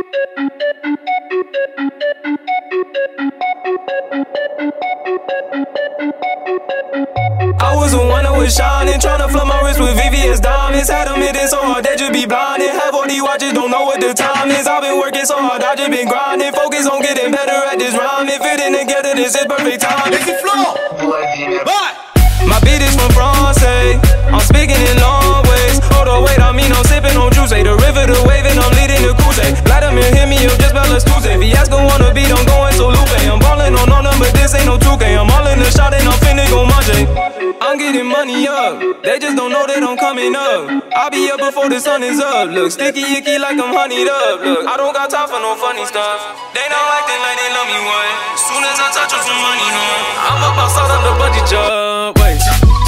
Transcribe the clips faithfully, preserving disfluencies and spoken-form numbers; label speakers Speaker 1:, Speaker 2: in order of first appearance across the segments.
Speaker 1: I was the one that was shining, tryna flood my wrist with V V S diamonds. Had them hitting so hard that you be blinded. Have all these watches, don't know what the time is. I've been working so hard, I just been grinding. Focus on getting better at this rhyming. Fitting together, this is perfect timing. My beat is from France, I'm speaking in long ways. Hold on, wait, I mean I'm sipping on juice. The river, the wave, and I'm leading the cruise. Vladimir hit me up just about last Tuesday. Fiasco wanna beat, I'm going so Lupe. I'm ballin' on all them, but this ain't no two K. I'm all in the shot and I'm finna go Monday. I'm getting money up, they just don't know that I'm coming up. I'll be up before the sun is up. Look, sticky icky like I'm honeyed up. Look, I don't got time for no funny stuff. They not acting like they love me, what? Soon as I touch them some money, huh? I'm up outside on the budget job. Wait.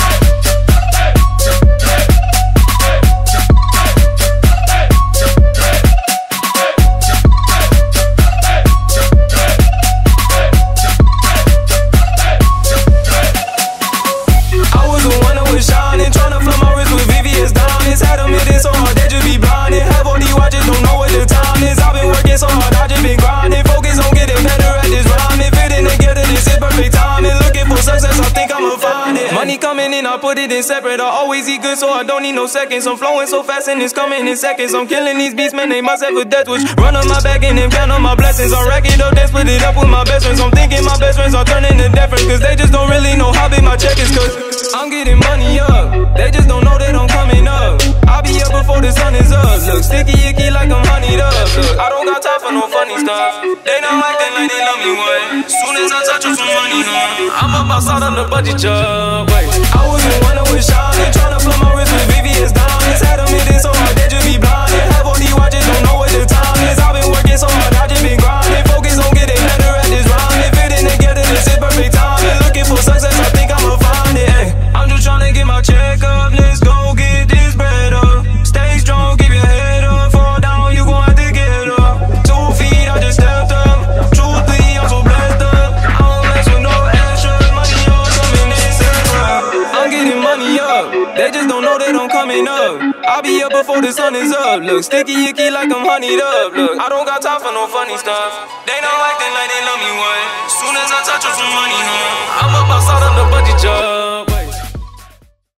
Speaker 1: Money coming in, I put it in separate. I always eat good, so I don't need no seconds. I'm flowing so fast and it's coming in seconds. I'm killing these beats, man, they must have a death wish. Run on my back and then count on my blessings. I rack it up, then split it up with my best friends. I'm thinking my best friends are turning to dead friends, cause they just don't really know how big my check is. Cause I'm getting money up, they just don't know that I'm coming up. I'll be up before the sun is up. Look, sticky icky like I'm honeyed up. Look, I don't got time for no funny stuff. They not acting like they love me, what? Soon as I touch them some money, huh? I'm up outside on the budget job. Wait. I was the one that was shining, tryna flood my wrist with V V S diamonds. Had them hitting so hard that you be blinded. Have all these watches, don't know what the time is. I've been working so hard, I just been grinding. Focus on getting better at this rhyming. Fitting together, this is perfect timing. Looking for success, I think I'ma find it. Ay, I'm just tryna get my check up. Let's go get this bread up. Stay strong, keep your head up. Fall down, you gon' have to get up. Two feet, I just stepped up. Truthfully, I'm so blessed up. I don't mess with no extra money or something they say. I'm getting money up, they just don't know that I'm coming up. I'll be up before the sun is up. Look, sticky icky like I'm honeyed up. Look, I don't got time for no funny stuff. They not acting like they love me, what? Soon as I touch them some money, huh? I'm up outside on the budget job.